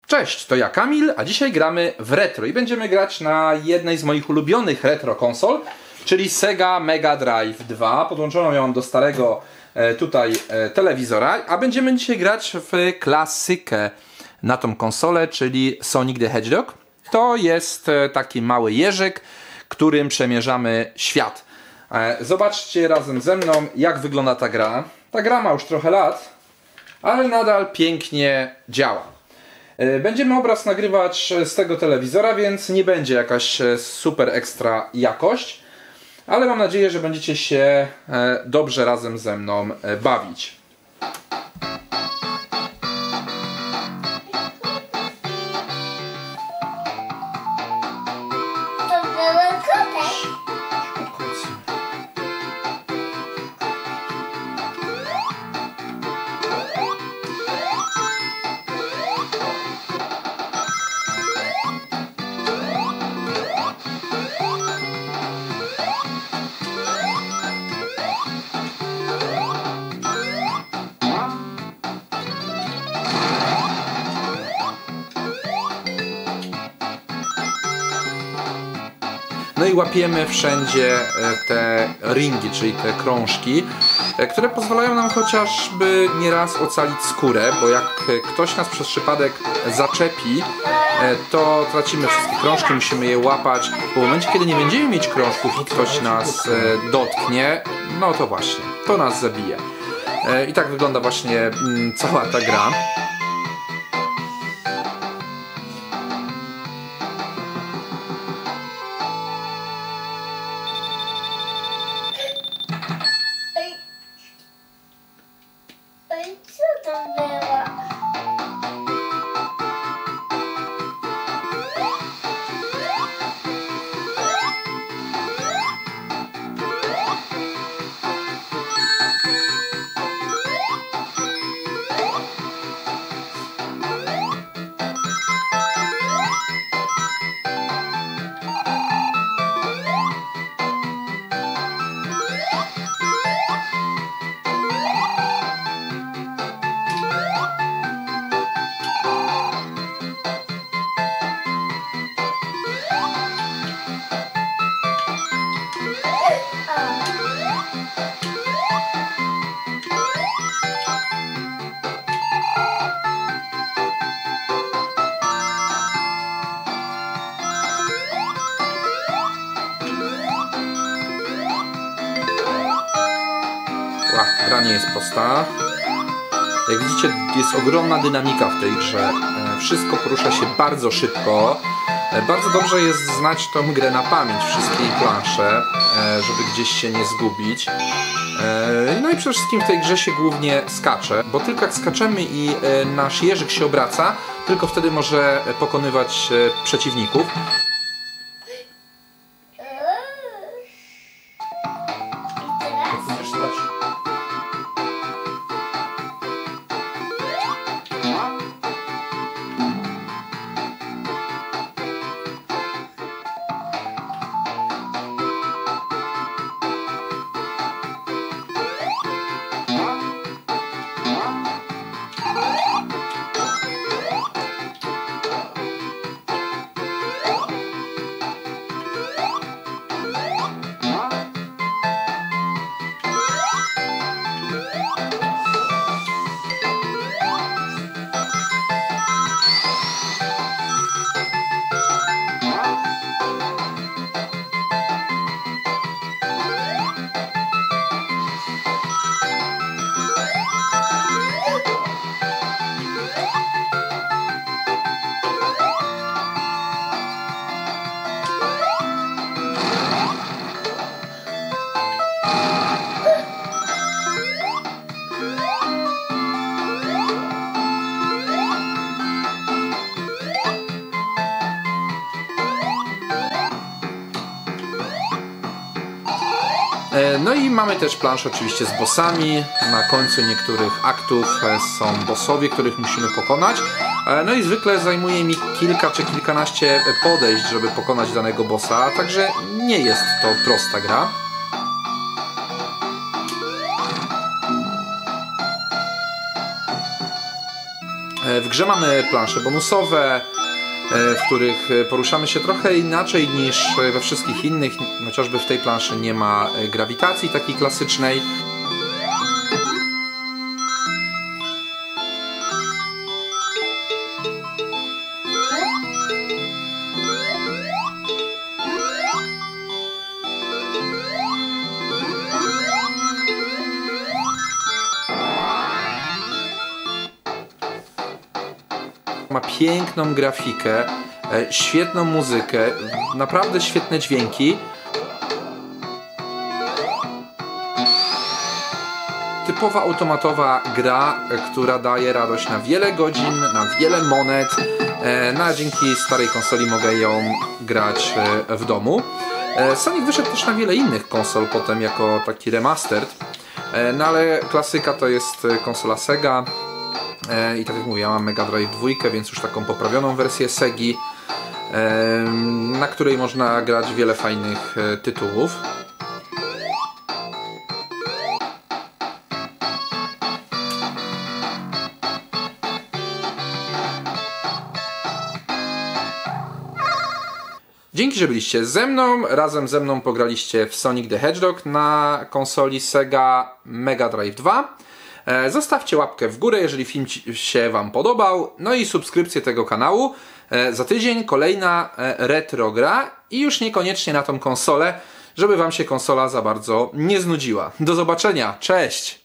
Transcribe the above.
Cześć, to ja Kamil, a dzisiaj gramy w retro i będziemy grać na jednej z moich ulubionych retro konsol, czyli Sega Mega Drive 2. Podłączoną ją do starego tutaj telewizora, a będziemy dzisiaj grać w klasykę na tą konsolę, czyli Sonic the Hedgehog. To jest taki mały jeżyk, którym przemierzamy świat. Zobaczcie razem ze mną, jak wygląda ta gra. Ta gra ma już trochę lat, ale nadal pięknie działa. Będziemy obraz nagrywać z tego telewizora, więc nie będzie jakaś super ekstra jakość, ale mam nadzieję, że będziecie się dobrze razem ze mną bawić. No i łapiemy wszędzie te ringi, czyli te krążki, które pozwalają nam chociażby nieraz ocalić skórę, bo jak ktoś nas przez przypadek zaczepi, to tracimy wszystkie krążki, musimy je łapać. Bo w momencie, kiedy nie będziemy mieć krążków i ktoś nas dotknie, no to właśnie, to nas zabije. I tak wygląda właśnie cała ta gra. Co to było? Gra nie jest prosta. Jak widzicie, jest ogromna dynamika w tej grze. Wszystko porusza się bardzo szybko. Bardzo dobrze jest znać tą grę na pamięć, wszystkie jej plansze, żeby gdzieś się nie zgubić. No i przede wszystkim w tej grze się głównie skacze, bo tylko jak skaczemy i nasz jeżyk się obraca, tylko wtedy może pokonywać przeciwników. No i mamy też planszę oczywiście z bossami. Na końcu niektórych aktów są bossowie, których musimy pokonać. No i zwykle zajmuje mi kilka czy kilkanaście podejść, żeby pokonać danego bossa, także nie jest to prosta gra. W grze mamy plansze bonusowe, w których poruszamy się trochę inaczej niż we wszystkich innych, chociażby w tej planszy nie ma grawitacji takiej klasycznej. Ma piękną grafikę, świetną muzykę, naprawdę świetne dźwięki. Typowa automatowa gra, która daje radość na wiele godzin, na wiele monet. No a dzięki starej konsoli mogę ją grać w domu. Sonic wyszedł też na wiele innych konsol potem jako taki remastered. No ale klasyka to jest konsola Sega. I tak jak mówię, ja mam Mega Drive 2, więc już taką poprawioną wersję Segi, na której można grać wiele fajnych tytułów. Dzięki, że byliście ze mną. Razem ze mną pograliście w Sonic the Hedgehog na konsoli Sega Mega Drive 2. Zostawcie łapkę w górę, jeżeli film się Wam podobał. No i subskrypcję tego kanału. Za tydzień kolejna retro gra i już niekoniecznie na tą konsolę, żeby Wam się konsola za bardzo nie znudziła. Do zobaczenia, cześć!